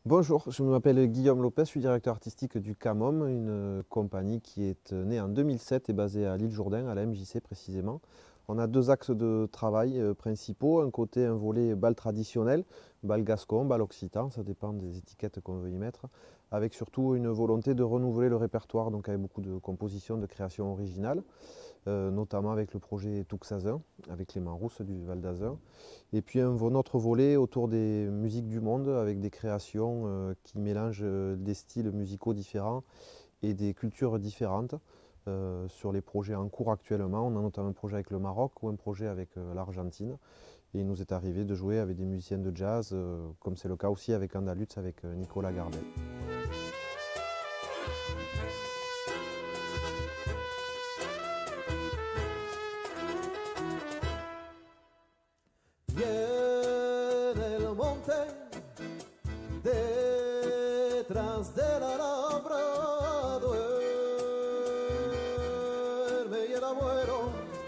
Bonjour, je m'appelle Guillaume Lopez, je suis directeur artistique du CAMOM, une compagnie qui est née en 2007 et basée à l'île Jourdain, à la MJC précisément. On a deux axes de travail principaux, un côté un volet bal traditionnel, bal gascon, bal occitan, ça dépend des étiquettes qu'on veut y mettre, avec surtout une volonté de renouveler le répertoire, donc avec beaucoup de compositions, de créations originales, notamment avec le projet Tuxazin, avec les Manrousses du Val d'Azun. Et puis un autre volet autour des musiques du monde, avec des créations qui mélangent des styles musicaux différents et des cultures différentes. Sur les projets en cours actuellement, on a notamment un projet avec le Maroc ou un projet avec l'Argentine. Et il nous est arrivé de jouer avec des musiciens de jazz, comme c'est le cas aussi avec Andaluz, avec Nicolas Gardel. Viene el monte detrás de la labra, duerme y el abuelo.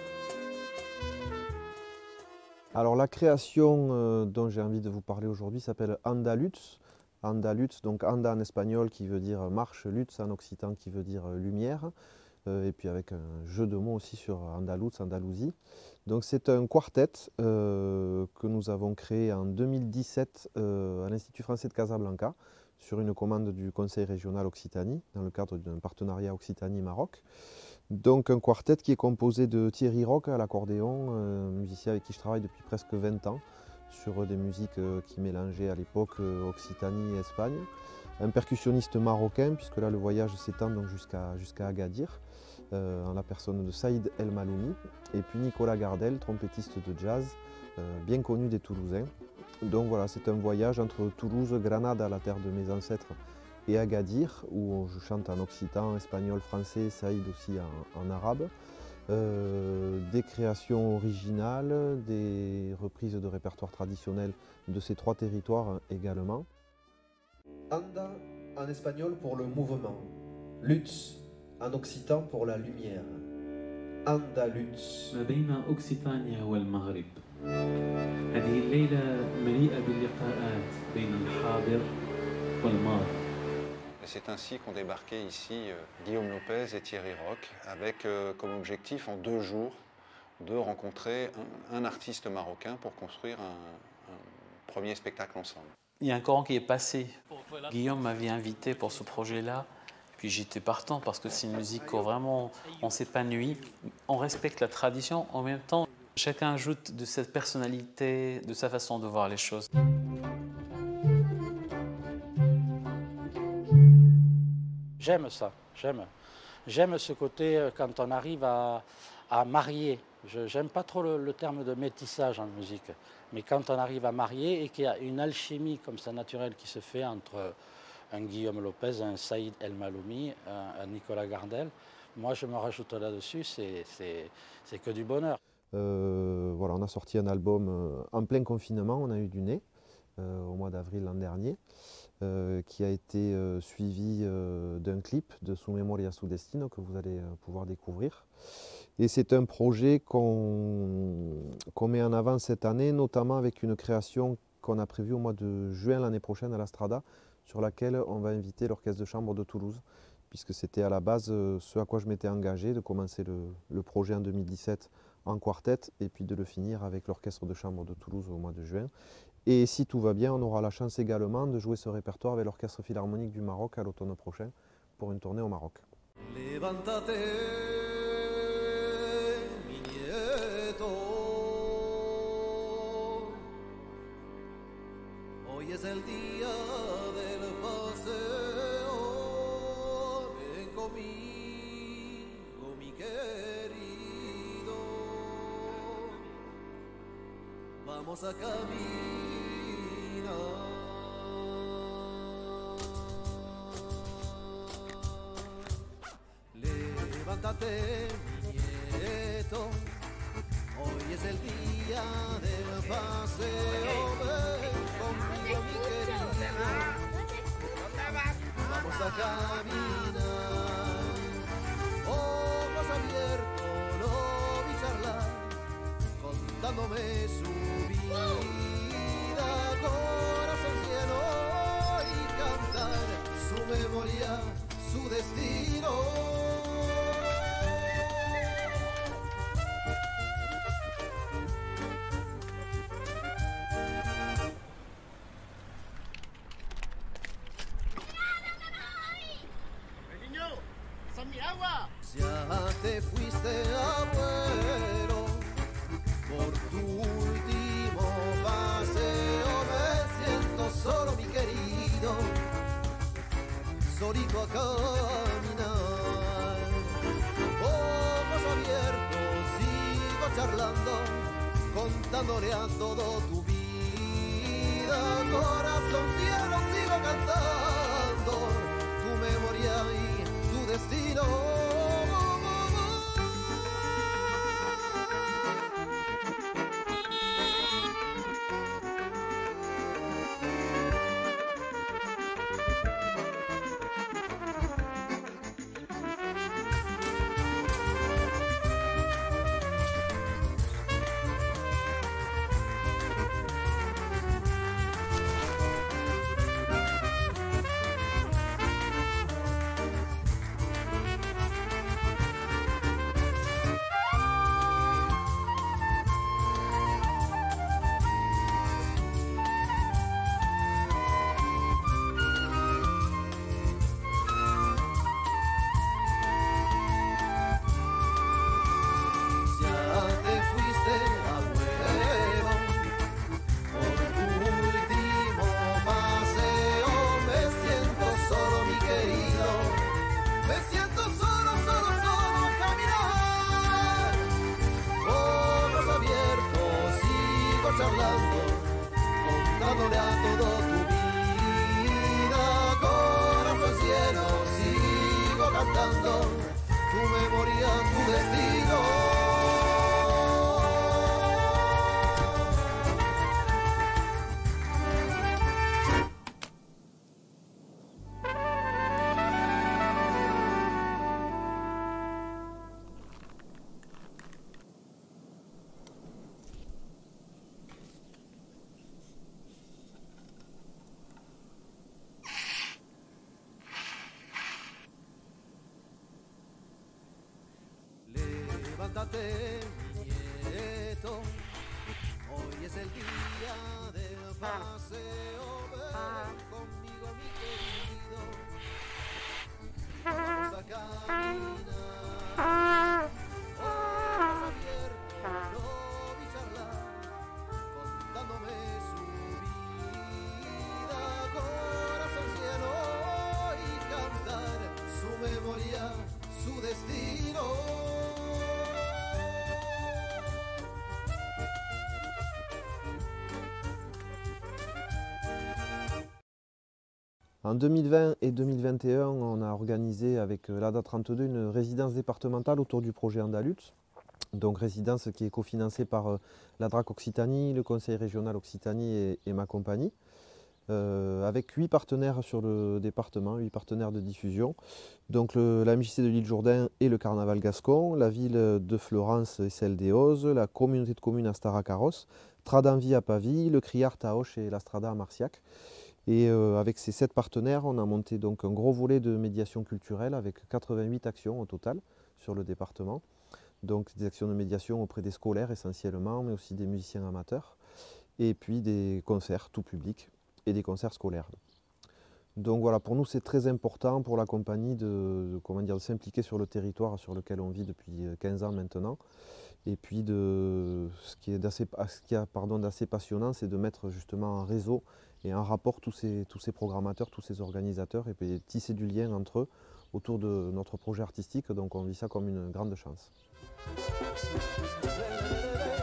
Alors la création dont j'ai envie de vous parler aujourd'hui s'appelle Andaluz. Andaluz, donc Anda en espagnol qui veut dire marche, Lutz en occitan qui veut dire lumière. Et puis avec un jeu de mots aussi sur Andaluz, Andalousie. Donc c'est un quartet que nous avons créé en 2017 à l'Institut français de Casablanca sur une commande du Conseil régional Occitanie dans le cadre d'un partenariat Occitanie-Maroc. Donc un quartet qui est composé de Thierry Roch à l'accordéon, un musicien avec qui je travaille depuis presque 20 ans sur des musiques qui mélangeaient à l'époque Occitanie et Espagne. Un percussionniste marocain, puisque là le voyage s'étend donc jusqu'à Agadir, en la personne de Saïd El Maloumi, et puis Nicolas Gardel, trompettiste de jazz, bien connu des Toulousains. Donc voilà, c'est un voyage entre Toulouse, Granada, la terre de mes ancêtres, et Agadir, où je chante en occitan, espagnol, français, Saïd aussi en arabe. Des créations originales, des reprises de répertoire traditionnel de ces trois territoires également. Anda en espagnol pour le mouvement, Lutz en occitan pour la lumière. Andaluz. ما بين أوكسيتانيا والمغرب. هذه الليلة مليئة باللقاءات بين الحاضر والماضي. C'est ainsi qu'ont débarqué ici Guillaume Lopez et Thierry Roch, avec comme objectif en 2 jours de rencontrer un artiste marocain pour construire un premier spectacle ensemble. Il y a un courant qui est passé. Guillaume m'avait invité pour ce projet-là. Puis j'étais partant parce que c'est une musique où vraiment on s'épanouit. On respecte la tradition. En même temps, chacun ajoute de cette personnalité, de sa façon de voir les choses. J'aime ça, j'aime ce côté quand on arrive à marier. J'aime pas trop le terme de métissage en musique, mais quand on arrive à marier et qu'il y a une alchimie comme ça naturelle qui se fait entre un Guillaume Lopez, un Saïd El Maloumi, un Nicolas Gardel, moi je me rajoute là-dessus, c'est que du bonheur. Voilà, on a sorti un album en plein confinement, on a eu du nez au mois d'avril l'an dernier. Qui a été suivi d'un clip de Su Memoria Su Destino que vous allez pouvoir découvrir. Et c'est un projet qu'on met en avant cette année, notamment avec une création qu'on a prévue au mois de juin l'année prochaine à la Strada, sur laquelle on va inviter l'Orchestre de chambre de Toulouse, puisque c'était à la base ce à quoi je m'étais engagé, de commencer le projet en 2017 en quartet, et puis de le finir avec l'Orchestre de chambre de Toulouse au mois de juin. Et si tout va bien, on aura la chance également de jouer ce répertoire avec l'Orchestre Philharmonique du Maroc à l'automne prochain pour une tournée au Maroc. Levántate, mi nieto. Hoy es el día del paseo. Ven conmigo, mi querido. Vamos a caminar. Levántate, mi nieto, hoy es el día del paseo. Ven conmigo, mi querido, vamos a caminar. Ojos abiertos, lo vi charlar, contándome su vida, corazón lleno y su destino. Ya te fuiste, abuelo, por tu último paseo. Me siento solo, mi querido, solito a caminar. Ojos abiertos, sigo charlando, contándole a todo tu vida. Corazón tierno, sigo cantando tu memoria y tu destino. Charlando, contándole a todo tu vida. Corazón cielo, sigo cantando tu memoria, tu destino. Levántate, mi nieto, hoy es el día del paseo. Ven conmigo, mi querido, vamos a caminar. Ojos abiertos, lo vi charlar, contándome su vida. Corazón lleno y cantar su memoria, su destino. En 2020 et 2021, on a organisé avec l'ADA 32 une résidence départementale autour du projet Andalutz. Donc résidence qui est cofinancée par la DRAC Occitanie, le Conseil régional Occitanie et ma compagnie. Avec 8 partenaires sur le département, 8 partenaires de diffusion. Donc la MJC de l'Île Jourdain et le Carnaval Gascon, la ville de Florence et celle des Ozes, la communauté de communes Astarac-Carros, Tradanvie à Pavie, le Criart à Auch et la Strada à Marciac. Et avec ces 7 partenaires, on a monté donc un gros volet de médiation culturelle avec 88 actions au total sur le département. Donc des actions de médiation auprès des scolaires essentiellement, mais aussi des musiciens amateurs. Et puis des concerts tout public et des concerts scolaires. Donc voilà, pour nous c'est très important pour la compagnie de s'impliquer sur le territoire sur lequel on vit depuis 15 ans maintenant. Et puis ce qui est d'assez passionnant, c'est de mettre justement en réseau et en rapport tous ces programmateurs, tous ces organisateurs, et puis tisser du lien entre eux autour de notre projet artistique. Donc on vit ça comme une grande chance.